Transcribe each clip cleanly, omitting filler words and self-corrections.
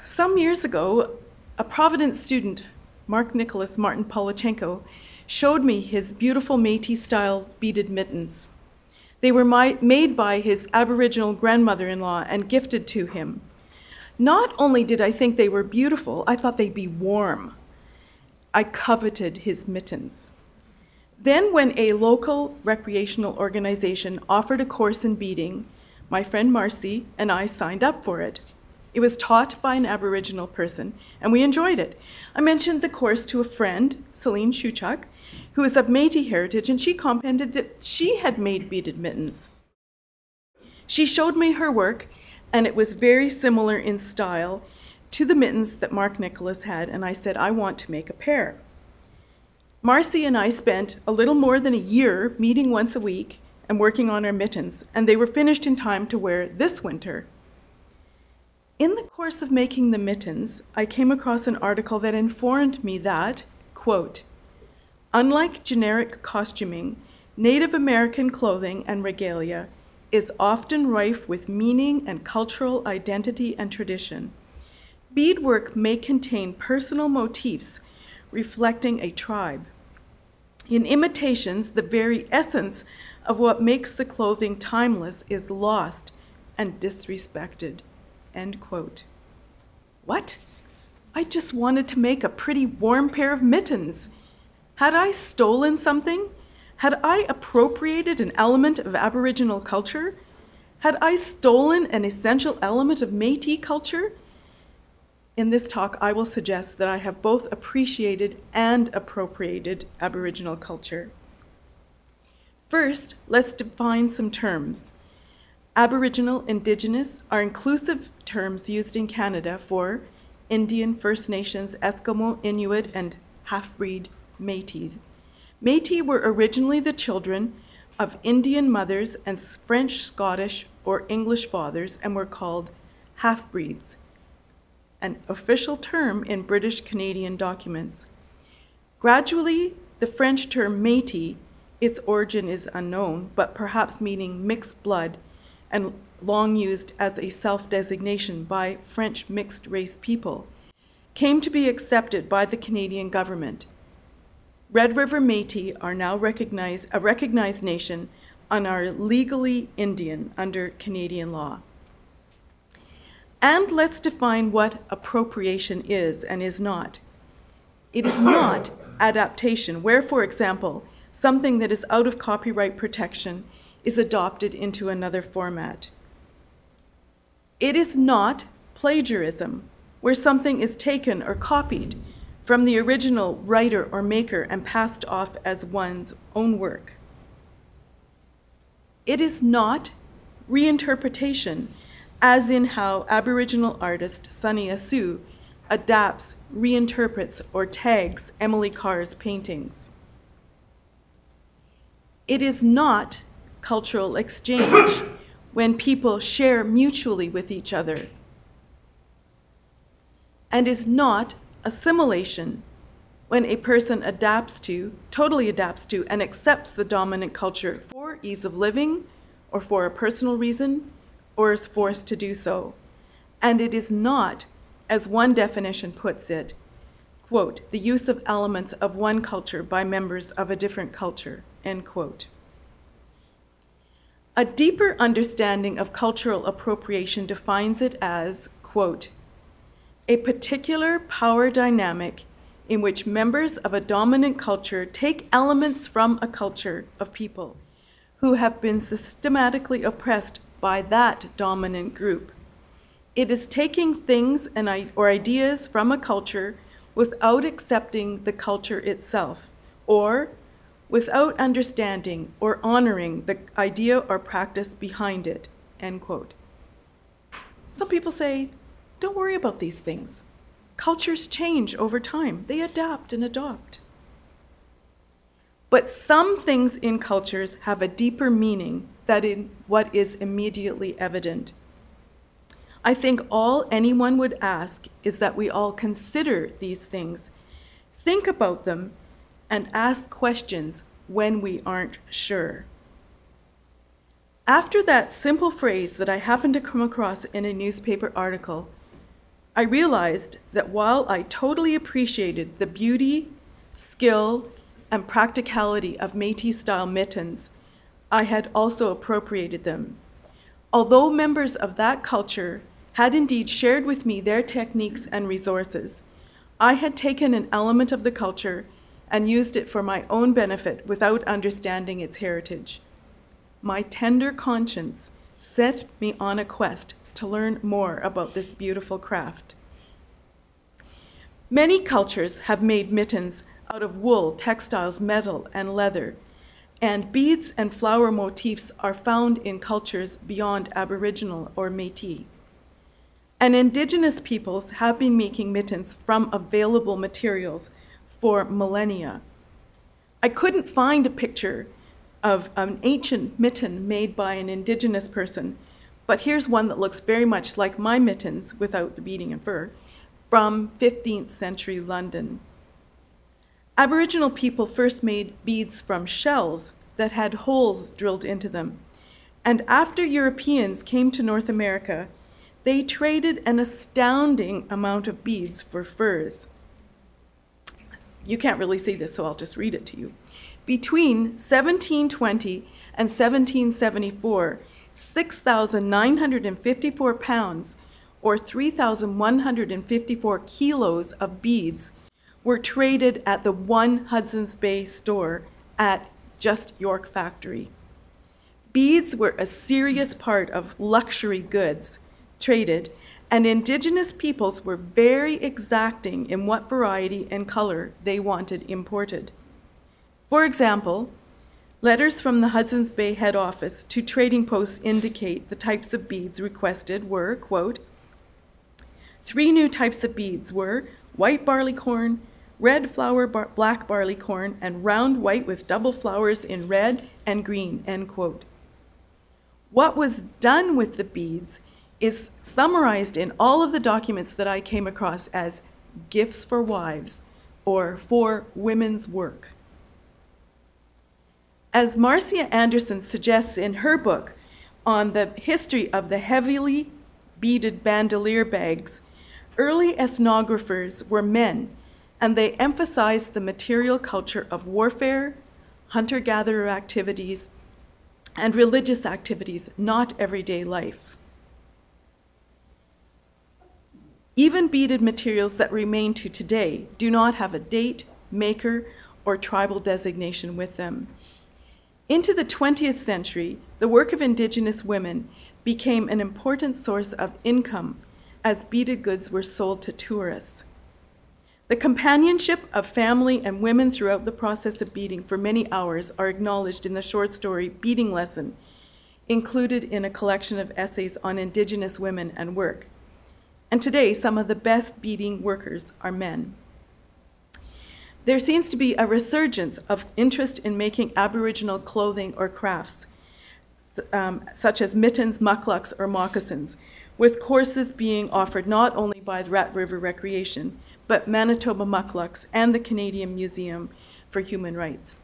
Some years ago, a Providence student, Mark Nicholas Martin Polachenko, showed me his beautiful Metis-style beaded mittens. They were made by his Aboriginal grandmother-in-law and gifted to him. Not only did I think they were beautiful, I thought they'd be warm. I coveted his mittens. Then when a local recreational organization offered a course in beading, my friend Marcy and I signed up for it. It was taught by an Aboriginal person, and we enjoyed it. I mentioned the course to a friend, Celine Shuchuk, who is of Métis heritage, and she commented that she had made beaded mittens. She showed me her work, and it was very similar in style to the mittens that Mark Nicholas had, and I said, I want to make a pair. Marcy and I spent a little more than a year meeting once a week and working on our mittens, and they were finished in time to wear this winter. In the course of making the mittens, I came across an article that informed me that, quote, unlike generic costuming, Native American clothing and regalia is often rife with meaning and cultural identity and tradition. Beadwork may contain personal motifs reflecting a tribe. In imitations, the very essence of what makes the clothing timeless is lost and disrespected. End quote. What? I just wanted to make a pretty warm pair of mittens. Had I stolen something? Had I appropriated an element of Aboriginal culture? Had I stolen an essential element of Métis culture? In this talk, I will suggest that I have both appreciated and appropriated Aboriginal culture. First, let's define some terms. Aboriginal, Indigenous are inclusive terms used in Canada for Indian, First Nations, Eskimo, Inuit, and half-breed Métis. Métis were originally the children of Indian mothers and French, Scottish, or English fathers and were called half-breeds, an official term in British Canadian documents. Gradually, the French term Métis, its origin is unknown, but perhaps meaning mixed blood, and long used as a self-designation by French mixed-race people, came to be accepted by the Canadian government. Red River Métis are now a recognized nation and are legally Indian under Canadian law. And let's define what appropriation is and is not. It is not adaptation, where, for example, something that is out of copyright protection is adopted into another format. It is not plagiarism, where something is taken or copied from the original writer or maker and passed off as one's own work. It is not reinterpretation, as in how Aboriginal artist Sunny Asu adapts, reinterprets, or tags Emily Carr's paintings. It is not cultural exchange, when people share mutually with each other, and is not assimilation, when a person totally adapts to, and accepts the dominant culture for ease of living, or for a personal reason, or is forced to do so. And it is not, as one definition puts it, quote, the use of elements of one culture by members of a different culture, end quote. A deeper understanding of cultural appropriation defines it as, quote, a particular power dynamic in which members of a dominant culture take elements from a culture of people who have been systematically oppressed by that dominant group. It is taking things or ideas from a culture without accepting the culture itself, or without understanding or honoring the idea or practice behind it, end quote. Some people say, don't worry about these things. Cultures change over time. They adapt and adopt. But some things in cultures have a deeper meaning than in what is immediately evident. I think all anyone would ask is that we all consider these things, think about them, and ask questions when we aren't sure. After that simple phrase that I happened to come across in a newspaper article, I realized that while I totally appreciated the beauty, skill, and practicality of Métis-style mittens, I had also appropriated them. Although members of that culture had indeed shared with me their techniques and resources, I had taken an element of the culture and used it for my own benefit without understanding its heritage. My tender conscience set me on a quest to learn more about this beautiful craft. Many cultures have made mittens out of wool, textiles, metal, and leather, and beads and flower motifs are found in cultures beyond Aboriginal or Métis. And Indigenous peoples have been making mittens from available materials for millennia. I couldn't find a picture of an ancient mitten made by an Indigenous person, but here's one that looks very much like my mittens without the beading and fur, from 15th century London. Aboriginal people first made beads from shells that had holes drilled into them, and after Europeans came to North America, they traded an astounding amount of beads for furs. You can't really see this, so I'll just read it to you. Between 1720 and 1774, 6,954 pounds, or 3,154 kilos of beads were traded at the one Hudson's Bay store at just York Factory. Beads were a serious part of luxury goods traded, and Indigenous peoples were very exacting in what variety and color they wanted imported. For example, letters from the Hudson's Bay head office to trading posts indicate the types of beads requested were, quote, 3 new types of beads were white barley corn, red flower black barley corn, and round white with double flowers in red and green, end quote. What was done with the beads is summarized in all of the documents that I came across as gifts for wives or for women's work. As Marcia Anderson suggests in her book on the history of the heavily beaded bandolier bags, early ethnographers were men, and they emphasized the material culture of warfare, hunter-gatherer activities, and religious activities, not everyday life. Even beaded materials that remain to today do not have a date, maker, or tribal designation with them. Into the 20th century, the work of Indigenous women became an important source of income as beaded goods were sold to tourists. The companionship of family and women throughout the process of beading for many hours are acknowledged in the short story Beading Lesson, included in a collection of essays on Indigenous women and work. And today, some of the best beading workers are men. There seems to be a resurgence of interest in making Aboriginal clothing or crafts, such as mittens, mucklucks, or moccasins, with courses being offered not only by the Rat River Recreation, but Manitoba Mucklucks and the Canadian Museum for Human Rights.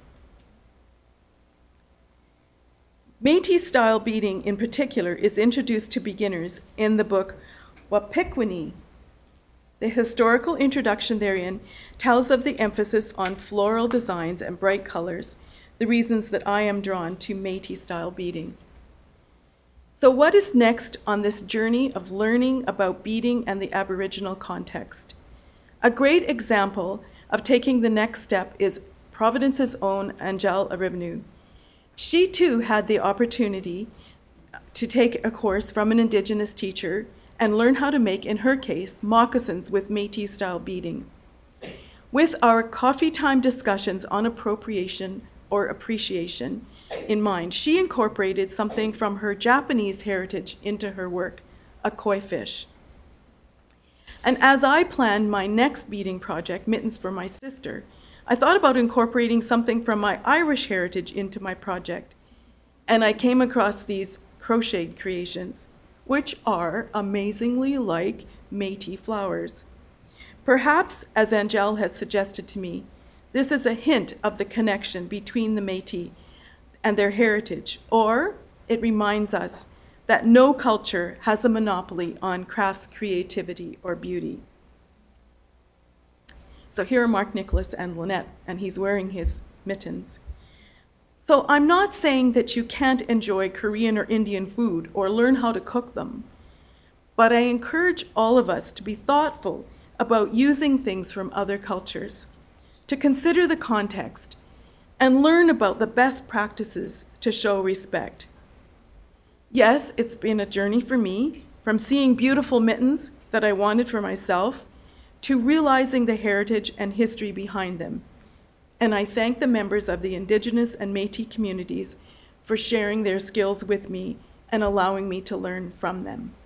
Métis-style beading in particular is introduced to beginners in the book Wapikwini. The historical introduction therein tells of the emphasis on floral designs and bright colors, the reasons that I am drawn to Métis-style beading. So what is next on this journey of learning about beading and the Aboriginal context? A great example of taking the next step is Providence's own Angel Arivanu. She too had the opportunity to take a course from an Indigenous teacher and learn how to make, in her case, moccasins with Métis-style beading. With our coffee time discussions on appropriation or appreciation in mind, she incorporated something from her Japanese heritage into her work, a koi fish. And as I planned my next beading project, Mittens for My Sister, I thought about incorporating something from my Irish heritage into my project. And I came across these crocheted creations, which are amazingly like Métis flowers. Perhaps, as Angel has suggested to me, this is a hint of the connection between the Métis and their heritage, or it reminds us that no culture has a monopoly on crafts, creativity, or beauty. So here are Mark Nicholas and Lynette, and he's wearing his mittens. So I'm not saying that you can't enjoy Korean or Indian food or learn how to cook them, but I encourage all of us to be thoughtful about using things from other cultures, to consider the context, and learn about the best practices to show respect. Yes, it's been a journey for me, from seeing beautiful mittens that I wanted for myself to realizing the heritage and history behind them. And I thank the members of the Indigenous and Métis communities for sharing their skills with me and allowing me to learn from them.